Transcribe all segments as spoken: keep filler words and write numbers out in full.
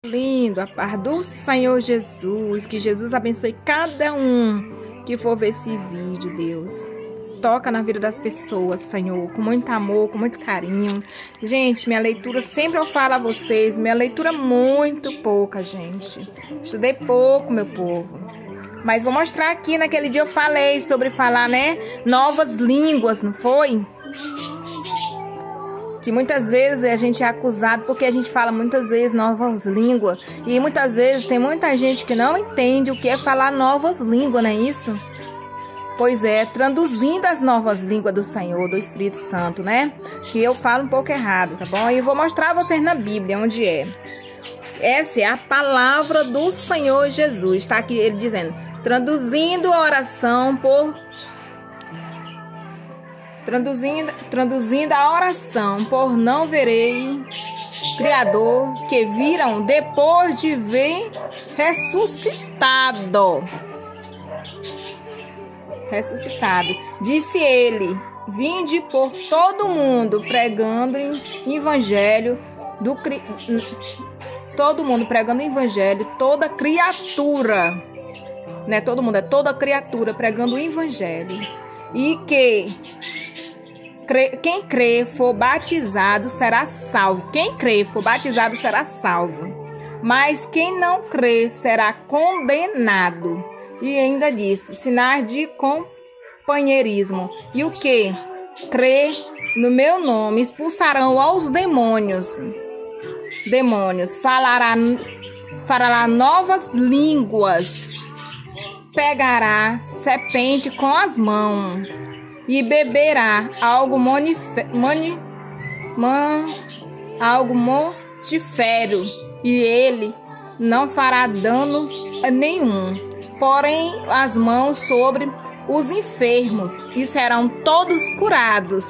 Lindo, a paz do Senhor Jesus, que Jesus abençoe cada um que for ver esse vídeo, Deus. Toca na vida das pessoas, Senhor, com muito amor, com muito carinho. Gente, minha leitura, sempre eu falo a vocês, minha leitura é muito pouca, gente. Estudei pouco, meu povo. Mas vou mostrar aqui, naquele dia eu falei sobre falar, né, novas línguas, não foi? Que muitas vezes a gente é acusado porque a gente fala muitas vezes novas línguas. E muitas vezes tem muita gente que não entende o que é falar novas línguas, não é isso? Pois é, traduzindo as novas línguas do Senhor, do Espírito Santo, né? Que eu falo um pouco errado, tá bom? E eu vou mostrar a vocês na Bíblia onde é. Essa é a palavra do Senhor Jesus. Está aqui ele dizendo, traduzindo a oração por... Traduzindo, traduzindo a oração, por não verei Criador que viram depois de ver ressuscitado. Ressuscitado. Disse ele, vinde por todo mundo pregando o evangelho do todo mundo pregando o evangelho, toda criatura, né? Todo mundo é toda criatura pregando o evangelho. E que quem crê for batizado será salvo. Quem crê for batizado será salvo. Mas quem não crê será condenado. E ainda disse, sinais de companheirismo. E o que? Crê no meu nome expulsarão aos demônios. Demônios. Falará, falará novas línguas. Pegará serpente com as mãos. E beberá algo monife, mani, man, algo mortífero, e ele não fará dano nenhum. Porém, as mãos sobre os enfermos, e serão todos curados.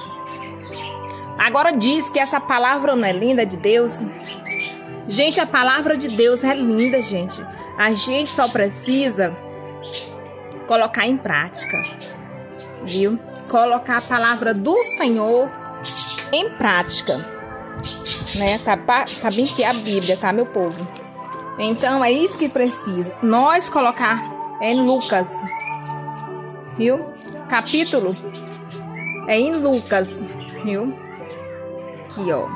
Agora diz que essa palavra não é linda de Deus? Gente, a palavra de Deus é linda, gente. A gente só precisa colocar em prática, viu? Colocar a palavra do Senhor em prática, né? Tá, tá bem que é a Bíblia, tá, meu povo? Então, é isso que precisa. Nós colocar é em Lucas, viu? Capítulo é em Lucas, viu? Aqui, ó.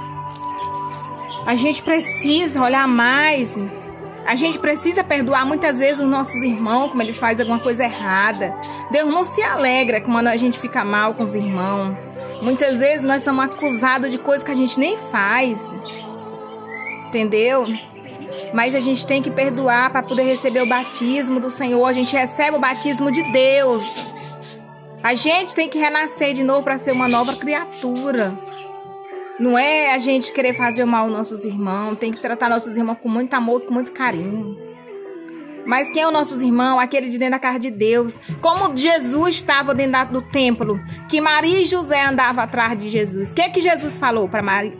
A gente precisa olhar mais. A gente precisa perdoar muitas vezes os nossos irmãos, como eles fazem alguma coisa errada. Deus não se alegra quando a gente fica mal com os irmãos. Muitas vezes nós somos acusados de coisas que a gente nem faz. Entendeu? Mas a gente tem que perdoar para poder receber o batismo do Senhor. A gente recebe o batismo de Deus. A gente tem que renascer de novo para ser uma nova criatura. Não é a gente querer fazer mal aos nossos irmãos. Tem que tratar nossos irmãos com muito amor, com muito carinho. Mas quem é os nossos irmãos? Aquele de dentro da casa de Deus. Como Jesus estava dentro do templo. Que Maria e José andavam atrás de Jesus. O que é que Jesus falou para Maria?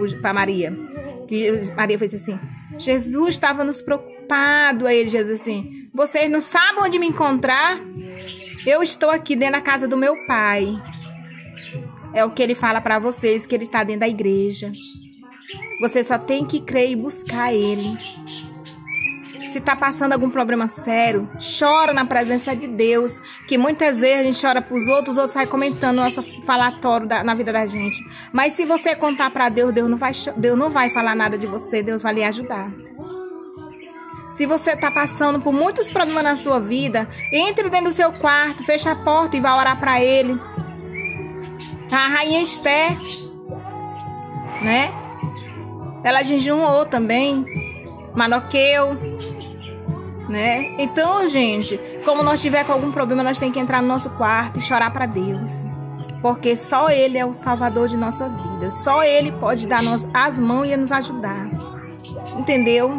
Que Maria fez assim. Jesus estava nos preocupado. Aí ele Jesus assim. Vocês não sabem onde me encontrar? Eu estou aqui dentro da casa do meu pai. É o que ele fala para vocês, que ele está dentro da igreja. Você só tem que crer e buscar ele. Se está passando algum problema sério, chora na presença de Deus. Que muitas vezes a gente chora para os outros, os outros saem comentando nosso falatório da, na vida da gente. Mas se você contar para Deus, Deus não, vai, Deus não vai falar nada de você, Deus vai lhe ajudar. Se você está passando por muitos problemas na sua vida, entre dentro do seu quarto, fecha a porta e vá orar para ele. A rainha Esther, né? Ela jejuou também. Manoqueu, né? Então, gente, como nós tiver com algum problema, nós temos que entrar no nosso quarto e chorar para Deus. Porque só Ele é o Salvador de nossa vida. Só Ele pode dar as mãos e nos ajudar. Entendeu?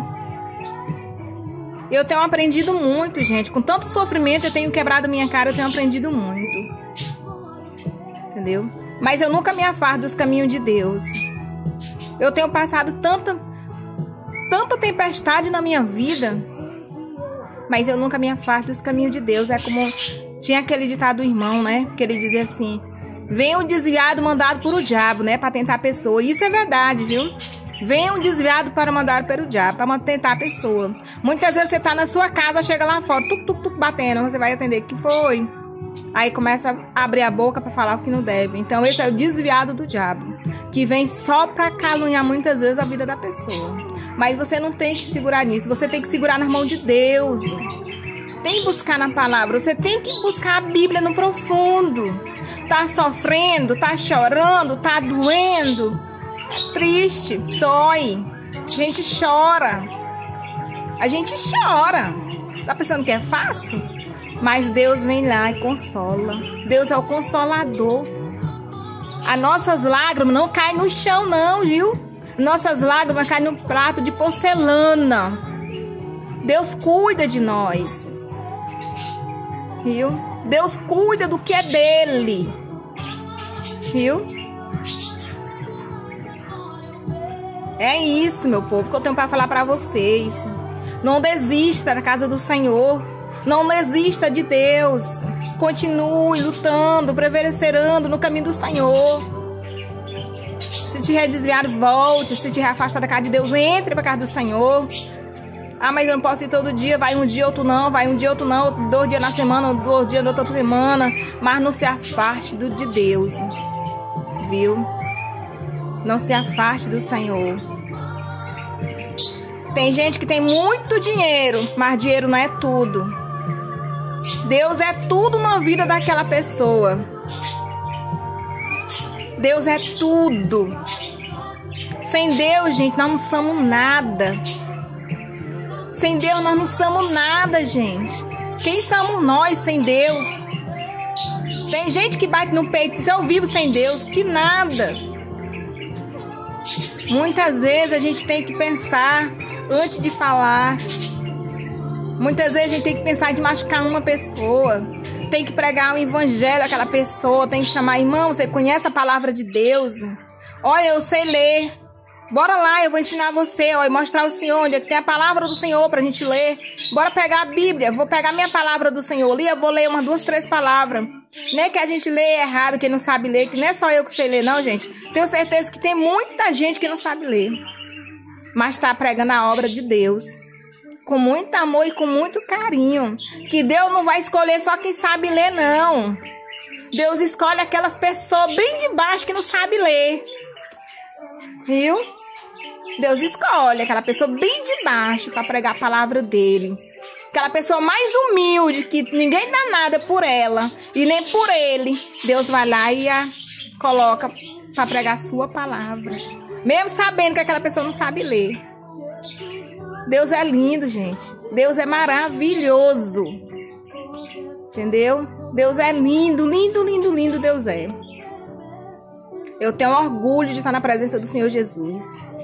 Eu tenho aprendido muito, gente. Com tanto sofrimento, eu tenho quebrado minha cara, eu tenho aprendido muito. Entendeu? Mas eu nunca me afasto dos caminhos de Deus. Eu tenho passado tanta, tanta tempestade na minha vida, mas eu nunca me afasto dos caminhos de Deus. É como tinha aquele ditado do irmão, né? Que ele dizia assim, vem o desviado mandado por o diabo, né? Pra tentar a pessoa. E isso é verdade, viu? Vem um desviado para mandar para o diabo, para tentar a pessoa. Muitas vezes você está na sua casa, chega lá fora, tuc, tuc, tuc, batendo, você vai atender o que foi. Aí começa a abrir a boca para falar o que não deve. Então esse é o desviado do diabo, que vem só para caluniar muitas vezes a vida da pessoa. Mas você não tem que segurar nisso, você tem que segurar na mão de Deus. Tem que buscar na palavra, você tem que buscar a Bíblia no profundo. Tá sofrendo, tá chorando, tá doendo. É triste, dói. A gente chora. A gente chora. Tá pensando que é fácil? Mas Deus vem lá e consola. Deus é o consolador. As nossas lágrimas não caem no chão não, viu? Nossas lágrimas caem no prato de porcelana. Deus cuida de nós. Viu? Deus cuida do que é dele. Viu? É isso, meu povo, que eu tenho para falar para vocês. Não desista da casa do Senhor. Não desista de Deus. Continue lutando, perseverando no caminho do Senhor. Se te desviar, volte. Se te afastar da casa de Deus, entre para a casa do Senhor. Ah, mas eu não posso ir todo dia. Vai um dia, outro não. Vai um dia, outro não. Outro, dois dias na semana, dois dias na outra semana. Mas não se afaste do, de Deus. Viu? Não se afaste do Senhor. Tem gente que tem muito dinheiro, mas dinheiro não é tudo. Deus é tudo na vida daquela pessoa. Deus é tudo. Sem Deus, gente, nós não somos nada. Sem Deus, nós não somos nada, gente. Quem somos nós sem Deus? Tem gente que bate no peito e diz, eu vivo sem Deus. Que nada. Muitas vezes a gente tem que pensar antes de falar. Muitas vezes a gente tem que pensar de machucar uma pessoa. Tem que pregar o evangelho àquela pessoa. Tem que chamar, irmão, você conhece a palavra de Deus? Olha, eu sei ler. Bora lá, eu vou ensinar você, ó, e mostrar o Senhor onde é que tem a palavra do Senhor pra gente ler. Bora pegar a Bíblia, vou pegar a minha palavra do Senhor ali, eu vou ler umas duas, três palavras. Nem que a gente lê errado, que não sabe ler, que não é só eu que sei ler, não, gente. Tenho certeza que tem muita gente que não sabe ler, mas tá pregando a obra de Deus com muito amor e com muito carinho. Que Deus não vai escolher só quem sabe ler, não. Deus escolhe aquelas pessoas bem de baixo que não sabe ler. Viu? Deus escolhe aquela pessoa bem de baixo para pregar a palavra dele. Aquela pessoa mais humilde, que ninguém dá nada por ela e nem por ele. Deus vai lá e a coloca para pregar a sua palavra. Mesmo sabendo que aquela pessoa não sabe ler. Deus é lindo, gente. Deus é maravilhoso. Entendeu? Deus é lindo, lindo, lindo, lindo Deus é. Eu tenho orgulho de estar na presença do Senhor Jesus.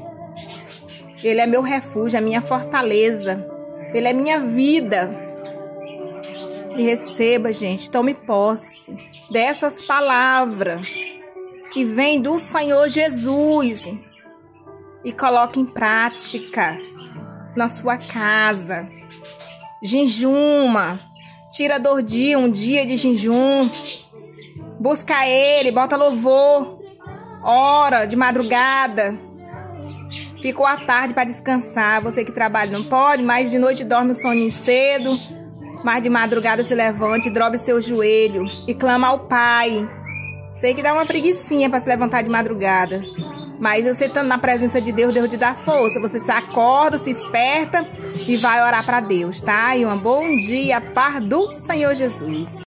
Ele é meu refúgio, a minha fortaleza. Ele é minha vida. E receba, gente, tome posse dessas palavras que vêm do Senhor Jesus. E coloque em prática na sua casa. Jejuma. Tira do dia, um dia de jejum. Busca Ele, bota louvor. Ora de madrugada. Ficou à tarde para descansar. Você que trabalha não pode, mas de noite dorme o soninho cedo. Mas de madrugada se levante, drobe seu joelho e clama ao Pai. Sei que dá uma preguicinha para se levantar de madrugada. Mas você estando na presença de Deus, Deus te dá força. Você se acorda, se esperta e vai orar para Deus, tá? E um bom dia, paz do Senhor Jesus.